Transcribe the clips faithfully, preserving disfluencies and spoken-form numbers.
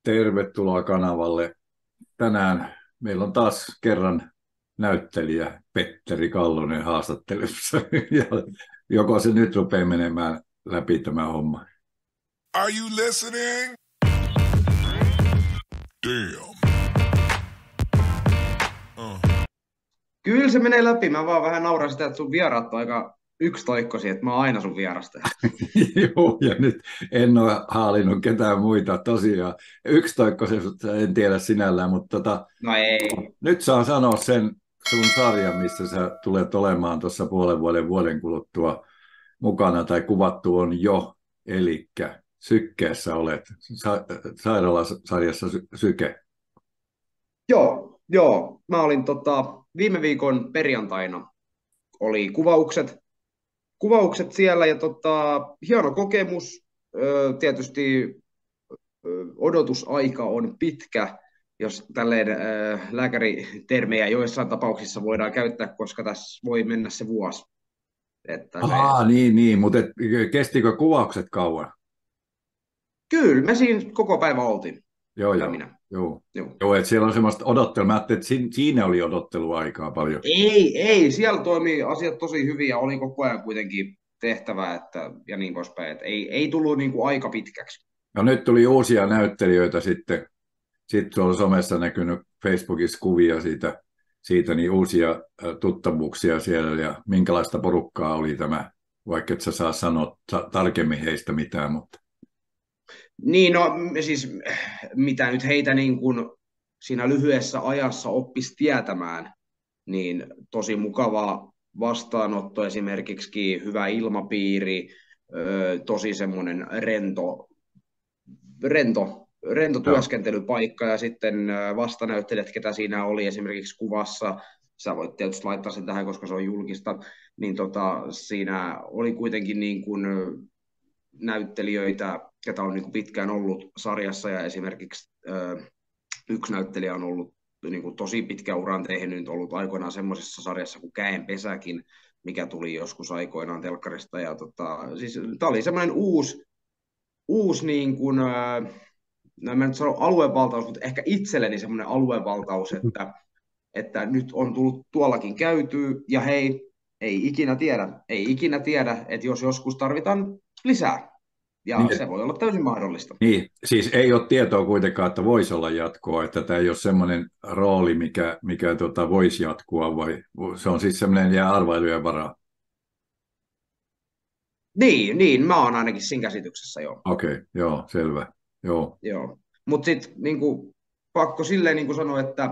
Tervetuloa kanavalle. Tänään meillä on taas kerran näyttelijä Petteri Kallonen haastattelussa. Ja joko se nyt rupeaa menemään läpi tämä homma? Are you listening? Damn. Uh. Kyllä se menee läpi. Mä vaan vähän nauran sitä, että sun vieraat on aika yksitoikkoisia, että mä oon aina sun vierasta. Joo, ja nyt en ole haalinnut ketään muita tosiaan. Yksitoikkoisesta en tiedä sinällään, mutta tota, No ei. nyt saan sanoa sen sun sarjan, missä sä tulet olemaan tuossa puolen vuoden vuoden kuluttua mukana, tai kuvattu on jo, eli Sykkeessä olet, Sa- sairaalasarjassa Syke. Joo, joo. Mä olin tota, viime viikon perjantaina oli kuvaukset, kuvaukset siellä ja tota, hieno kokemus. Ö, tietysti ö, odotusaika on pitkä, jos tälleen ö, lääkäritermejä joissain tapauksissa voidaan käyttää, koska tässä voi mennä se vuosi. Että Aa, se... niin, niin, mutta et, kestikö kuvaukset kauan? Kyllä, me siinä koko päivä oltiin. Joo, joo. Minä. Joo, Joo. joo, että siellä on semmoista odottelua. Mä ajattelin, että siinä oli odotteluaikaa paljon. Ei, ei, siellä toimii asiat tosi hyvin ja oli koko ajan kuitenkin tehtävää että, ja niin poispäin. Että ei, ei tullut niin kuin aika pitkäksi. No nyt tuli uusia näyttelijöitä sitten. Sitten on somessa näkynyt Facebookissa kuvia siitä, siitä niin uusia tuttavuuksia siellä. Ja minkälaista porukkaa oli tämä, vaikka et sä saa sanoa tarkemmin heistä mitään, mutta... Niin, no siis mitä nyt heitä niin kuin siinä lyhyessä ajassa oppisi tietämään, niin tosi mukava vastaanotto esimerkiksi, hyvä ilmapiiri, tosi semmoinen rento, rento, rento työskentelypaikka ja sitten vastanäyttelijät, ketä siinä oli esimerkiksi kuvassa, sä voit tietysti laittaa sen tähän, koska se on julkista, niin tota, siinä oli kuitenkin niin kuin näyttelijöitä, ketä on niin kuin pitkään ollut sarjassa ja esimerkiksi ö, yksi näyttelijä on ollut niin kuin tosi pitkä uran tehnyt, ollut aikoinaan semmoisessa sarjassa kuin Käenpesäkin, mikä tuli joskus aikoinaan telkkarista. Ja tota, siis, tämä oli semmoinen uusi, uusi niin kuin, ö, no en sano aluevaltaus, mutta ehkä itselleni semmoinen aluevaltaus, että, että nyt on tullut tuollakin käytyä ja hei, ei ikinä tiedä, ei ikinä tiedä, että jos joskus tarvitaan lisää. Ja niin, se voi olla täysin mahdollista. Niin, siis ei ole tietoa kuitenkaan, että voisi olla jatkoa, että tämä ei ole semmoinen rooli, mikä, mikä tota, voisi jatkua, vai se on siis semmoinen jää arvailujen varaa. Niin, niin, mä oon ainakin siinä käsityksessä, joo. Okei, okay, joo, selvä, joo. Joo. Mutta sitten niin pakko silleen niin sanoa, että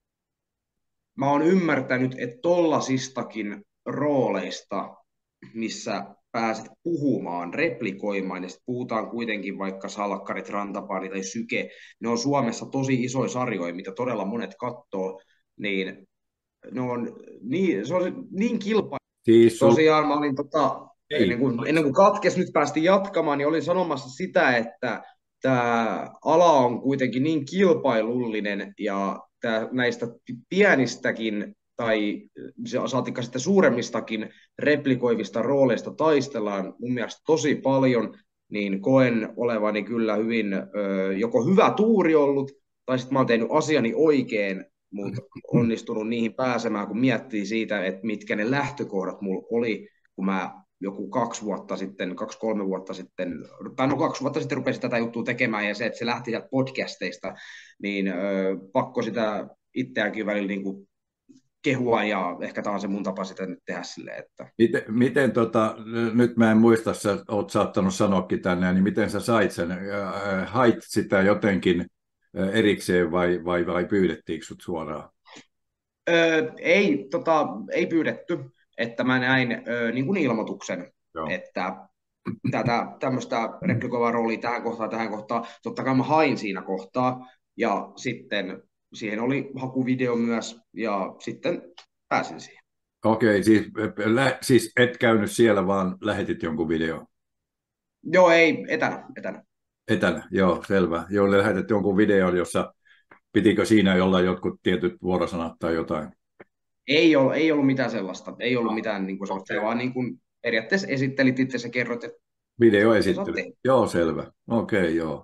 mä oon ymmärtänyt, että tollasistakin rooleista, missä pääset puhumaan, replikoimaan, ja sitten puhutaan kuitenkin vaikka Salkkarit, Rantapaani tai Syke, ne on Suomessa tosi isoja sarjoja, mitä todella monet katsoo, niin ne on niin, se on niin kilpailu. Siis Tosiaan mä olin, tota, ennen, kuin, ennen kuin katkes nyt päästiin jatkamaan, niin olin sanomassa sitä, että tämä ala on kuitenkin niin kilpailullinen, ja tää, näistä pienistäkin tai saatikka sitten suuremmistakin replikoivista rooleista taistellaan mun mielestä tosi paljon, niin koen olevani kyllä hyvin ö, joko hyvä tuuri ollut, tai sitten mä oon tehnyt asiani oikein, mutta onnistunut niihin pääsemään, kun miettii siitä, että mitkä ne lähtökohdat mulla oli, kun mä joku kaksi vuotta sitten, kaksi kolme vuotta sitten, tai no kaksi vuotta sitten rupesin tätä juttua tekemään, ja se, että se lähti sieltä podcasteista, niin ö, pakko sitä itseäänkin välillä niin kuin kehua, ja ehkä tämä on se mun tapa sitä nyt tehdä silleen, että... Miten, miten tota, nyt mä en muista, sä oot saattanut sanoakin tänne, niin miten sä sait sen, hait sitä jotenkin erikseen vai, vai, vai pyydettiinkö sut suoraan? Öö, ei, tota, ei pyydetty, että mä näin öö, niin kuin ilmoituksen, Joo. että tätä tämmöistä replikoivaa roolia tähän kohtaan, tähän kohtaan, totta kai mä hain siinä kohtaa, ja sitten siihen oli hakuvideo myös, ja sitten pääsin siihen. Okei, siis, lä- siis et käynyt siellä, vaan lähetit jonkun video? Joo, ei, etänä, etänä. Etänä, joo, selvä. Joo, lähetit jonkun videon, jossa pitikö siinä olla jotkut tietyt vuorosanat tai jotain? Ei ollut, ei ollut mitään sellaista, ei ollut mitään niin kuin sellaista, okay. vaan niin kuin periaatteessa esittelit itse ja kerroit, että... Video esittely, joo, selvä. Okei, joo.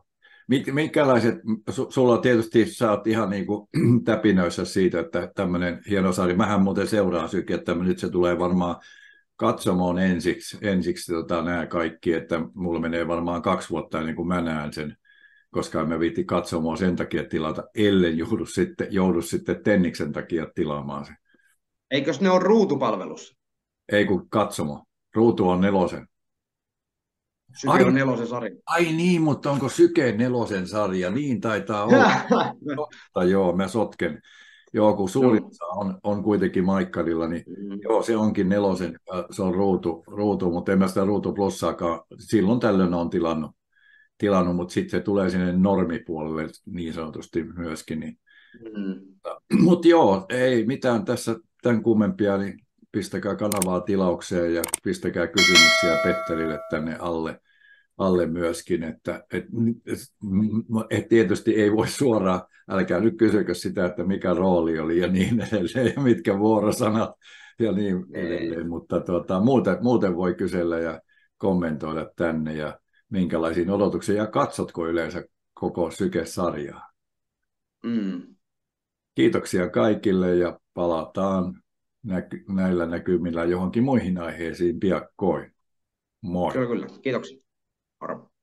Minkälaiset, su, sulla tietysti sä oot ihan niin kuin täpinöissä siitä, että tämmöinen hieno sarja, mähän muuten seuraan Syke, että nyt se tulee varmaan katsomaan ensiksi, ensiksi tota, nämä kaikki, että mulla menee varmaan kaksi vuotta ennen kuin mä näen sen, koska mä viitti katsomaan sen takia tilata, ellen joudu sitten, joudu sitten Tenniksen takia tilaamaan sen. Eikös ne ole ruutupalvelussa? Ei kun katsomo. Ruutu on nelosen. Syke Ai, on nelosen sarja. ai niin, mutta onko Syke nelosen sarja? Niin taitaa olla. Totta, joo, mä sotken. Joo, kun suurin osa on, on kuitenkin Maikkarilla, niin mm. joo, se onkin nelosen, se on ruutu, ruutu mutta en mä sitä ruutu plussaakaan. Silloin tällöin on tilannut, tilannut mutta sitten se tulee sinne normipuolelle niin sanotusti myöskin. Niin. Mm. Mutta joo, ei mitään tässä tämän kummempia, niin pistäkää kanavaa tilaukseen ja pistäkää kysymyksiä Petterille tänne alle. alle myöskin, että et, et tietysti ei voi suoraan, älkää nyt kysykö sitä, että mikä rooli oli ja niin edelleen, ja mitkä vuorosanat ja niin edelleen, mutta tuota, muuten, muuten voi kysellä ja kommentoida tänne ja minkälaisiin odotuksiin, ja katsotko yleensä koko Syke-sarjaa. Mm. Kiitoksia kaikille ja palataan näky- näillä näkymillä johonkin muihin aiheisiin piakkoin. Moi. Kyllä, kyllä. Kiitoksia. Moro.